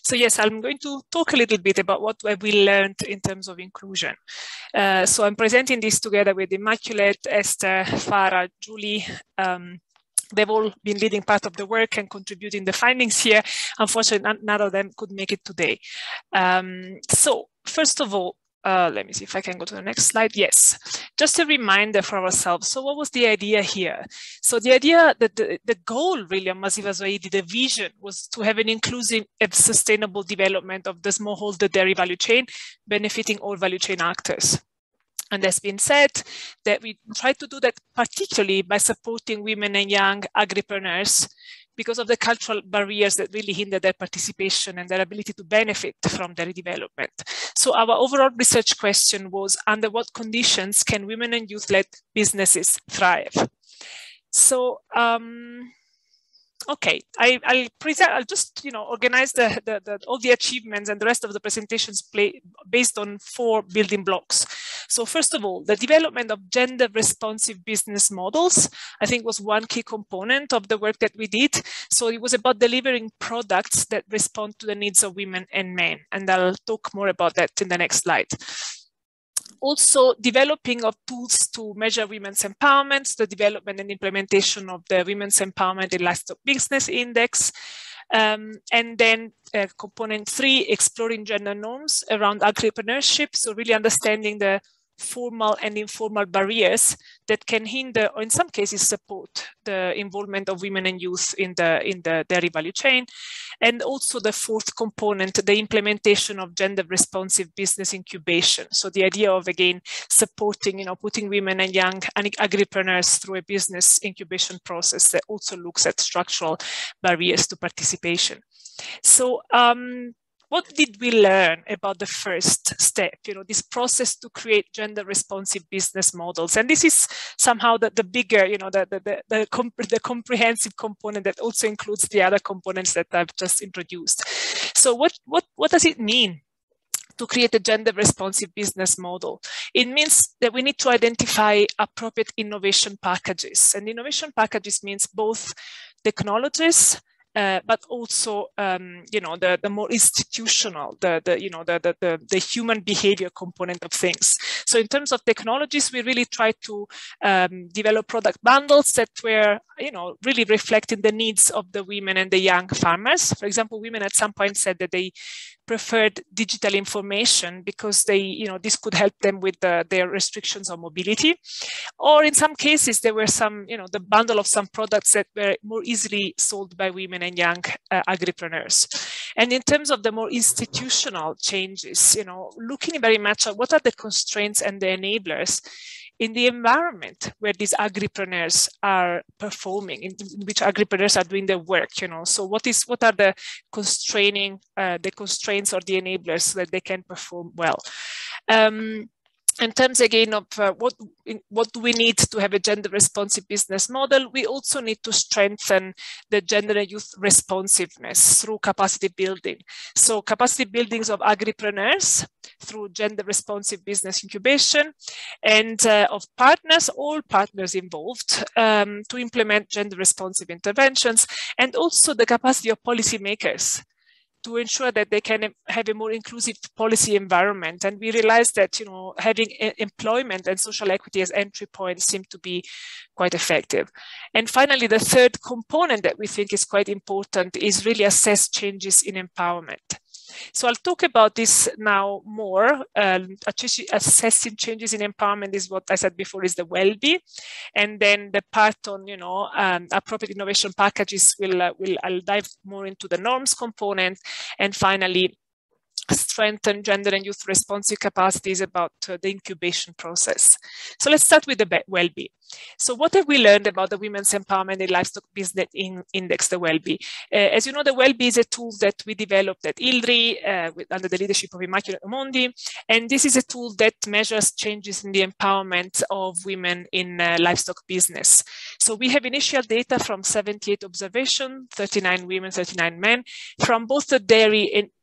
So yes, I'm going to talk a little bit about what we learned in terms of inclusion. So I'm presenting this together with Immaculate, Esther, Farah, Julie. They've all been leading part of the work and contributing the findings here. Unfortunately, none of them could make it today. So first of all, let me see if I can go to the next slide. Yes, just a reminder for ourselves. So what was the idea here? So the idea that the goal really of Masiva Zaidi, the vision, was to have an inclusive and sustainable development of the smallholder dairy value chain, benefiting all value chain actors. And there's been said that we try to do that particularly by supporting women and young agripreneurs because of the cultural barriers that really hinder their participation and their ability to benefit from dairy development. So our overall research question was, under what conditions can women and youth-led businesses thrive? So, okay, I'll just organize all the achievements and the rest of the presentations based on 4 building blocks. So first of all, the development of gender responsive business models, I think, was one key component of the work that we did. So it was about delivering products that respond to the needs of women and men. And I'll talk more about that in the next slide. Also, developing of tools to measure women's empowerment, the development and implementation of the Women's Empowerment in Livestock Business Index. And then component 3, exploring gender norms around agripreneurship. So really understanding the formal and informal barriers that can hinder, or in some cases support, the involvement of women and youth in the dairy value chain. And also the 4th component, the implementation of gender responsive business incubation. So the idea of, again, supporting, putting women and young agripreneurs through a business incubation process that also looks at structural barriers to participation. So what did we learn about the first step, this process to create gender responsive business models? And this is somehow the bigger, the comprehensive component that also includes the other components that I've just introduced. So what does it mean to create a gender responsive business model? It means that we need to identify appropriate innovation packages. And innovation packages means both technologies, but also, the more institutional, the human behavior component of things. So in terms of technologies, we really try to develop product bundles that were, really reflecting the needs of the women and the young farmers. For example, women at some point said that they preferred digital information because this could help them with their restrictions on mobility. Or in some cases, there were some, the bundle of some products that were more easily sold by women and young agripreneurs. And in terms of the more institutional changes, looking very much at what are the constraints and the enablers in the environment where these agripreneurs are performing, in which agripreneurs are doing their work, So what are the constraints or the enablers so that they can perform well? In terms, again, of what do we need to have a gender responsive business model, we also need to strengthen the gender and youth responsiveness through capacity building. So capacity buildings of agripreneurs through gender responsive business incubation, and of partners, all partners involved, to implement gender responsive interventions, and also the capacity of policymakers to ensure that they can have a more inclusive policy environment. And we realized that, having employment and social equity as entry points seem to be quite effective. And finally, the 3rd component that we think is quite important is really assess changes in empowerment. So I'll talk about this now more. Assessing changes in empowerment is what I said before is the WELLBE. And then the part on, appropriate innovation packages I'll dive more into the norms component. And finally, strengthen gender and youth responsive capacities about the incubation process. So let's start with the WELLBE. So what have we learned about the Women's Empowerment in Livestock Business Index, the WELLBE? As you know, the WELLBE is a tool that we developed at ILRI under the leadership of Immaculate Omondi. And this is a tool that measures changes in the empowerment of women in livestock business. So we have initial data from 78 observations, 39 women, 39 men, from both the dairy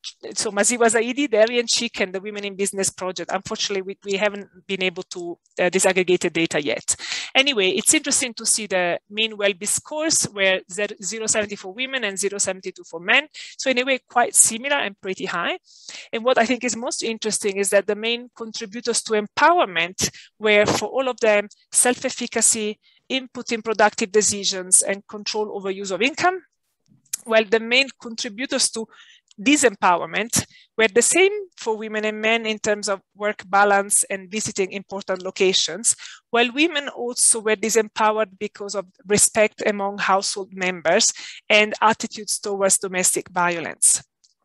so Maziwa Zaidi, the Aryan Chic, and the Women in Business project. Unfortunately, we haven't been able to disaggregate the data yet. Anyway, it's interesting to see the mean well-being scores where 0.70 for women and 0.72 for men. So in a way, quite similar and pretty high. And what I think is most interesting is that the main contributors to empowerment were, for all of them, self-efficacy, input in productive decisions, and control over use of income, while the main contributors to disempowerment were the same for women and men in terms of work balance and visiting important locations, while women also were disempowered because of respect among household members and attitudes towards domestic violence.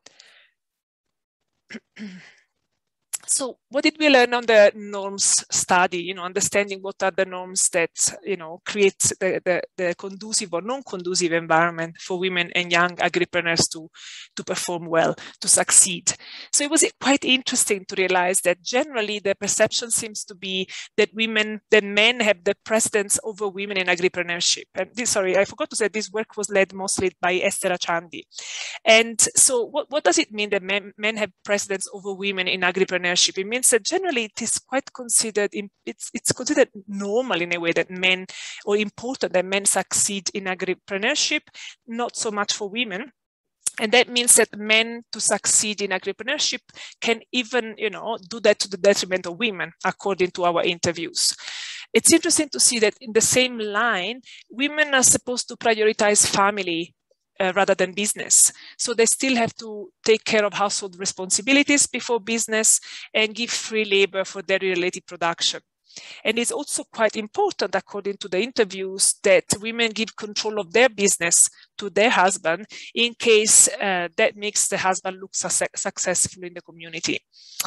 So what did we learn on the norms study, understanding what are the norms that, create the conducive or non-conducive environment for women and young agripreneurs to perform well, to succeed. So it was quite interesting to realize that generally the perception seems to be that men have the precedence over women in agripreneurship. And sorry, I forgot to say this work was led mostly by Esther Achandi. And so what does it mean that men have precedence over women in agripreneurship? It means that generally it is quite considered, it's considered normal in a way that men, or important that men succeed in agripreneurship, not so much for women. And that means that men to succeed in agripreneurship can even, do that to the detriment of women, according to our interviews. It's interesting to see that in the same line, women are supposed to prioritize family rather than business. So they still have to take care of household responsibilities before business and give free labor for dairy-related production. And it's also quite important, according to the interviews, that women give control of their business to their husband in case that makes the husband look successful in the community.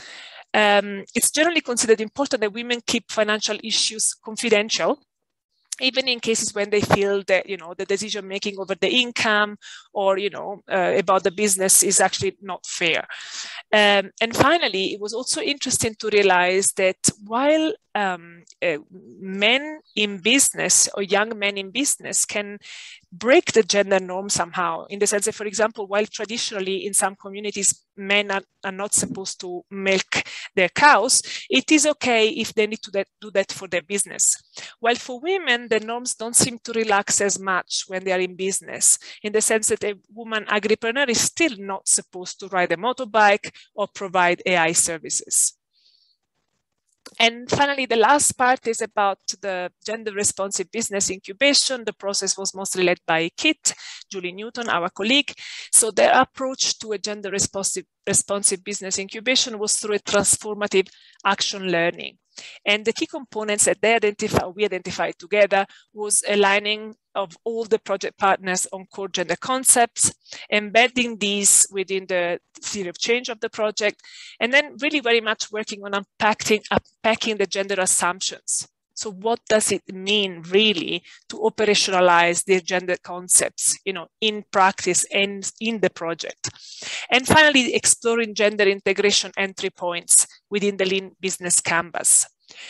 It's generally considered important that women keep financial issues confidential, even in cases when they feel that, the decision making over the income or, about the business is actually not fair. And finally, it was also interesting to realize that while men in business or young men in business can break the gender norm somehow, in the sense that, for example, while traditionally in some communities men are not supposed to milk their cows, it is okay if they need to do that for their business. While for women, the norms don't seem to relax as much when they are in business, in the sense that a woman agripreneur is still not supposed to ride a motorbike or provide AI services. And finally, the last part is about the gender responsive business incubation. The process was mostly led by Kit, Julie Newton, our colleague. So their approach to a gender responsive business incubation was through a transformative action learning. And the key components that we identified together was aligning of all the project partners on core gender concepts, embedding these within the theory of change of the project, and then really very much working on unpacking the gender assumptions. So what does it mean really to operationalize the gender concepts, in practice and in the project? And finally, exploring gender integration entry points within the Lean Business Canvas.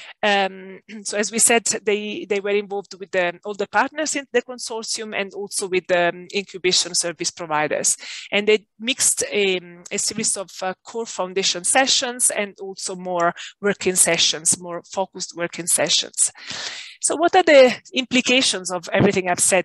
So as we said, they were involved with all the partners in the consortium and also with the incubation service providers. And they mixed a series of core foundation sessions and also more working sessions, more focused working sessions. So what are the implications of everything I've said?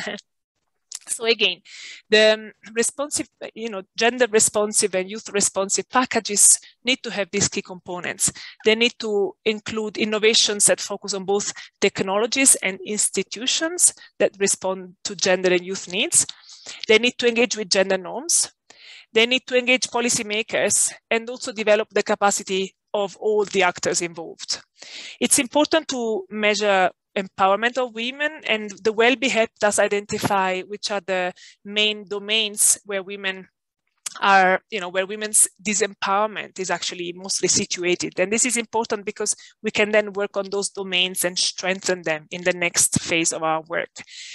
So again, the responsive, gender responsive and youth responsive packages need to have these key components. They need to include innovations that focus on both technologies and institutions that respond to gender and youth needs. They need to engage with gender norms. They need to engage policymakers and also develop the capacity of all the actors involved. It's important to measure empowerment of women, and the Wellbe helped us identify which are the main domains where women are, where women's disempowerment is actually mostly situated. And this is important because we can then work on those domains and strengthen them in the next phase of our work.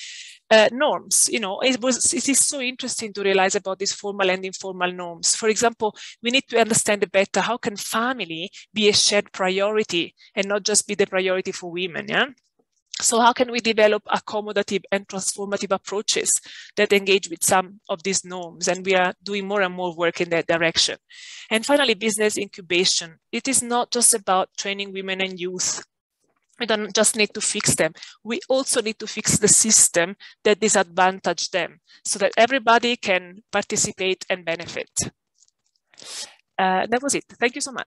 Norms, it is so interesting to realize about these formal and informal norms. For example, we need to understand better how can family be a shared priority and not just be the priority for women, yeah? So how can we develop accommodative and transformative approaches that engage with some of these norms? And we are doing more and more work in that direction. And finally, business incubation. It is not just about training women and youth. We don't just need to fix them. We also need to fix the system that disadvantage them so that everybody can participate and benefit. That was it. Thank you so much.